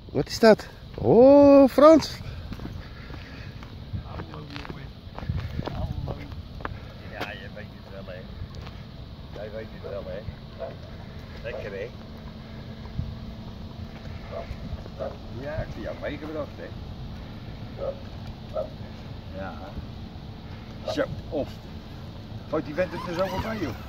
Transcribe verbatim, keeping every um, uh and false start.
Wat is dat? Oh, Frans. Hallo jongen. Hallo. Ja, je weet het wel hè. Jij weet het wel hè. Lekker hè. Ja, ik heb jou meegebracht hè. Ja. Zo, op. Gooit die vent het er zo wel bij joh.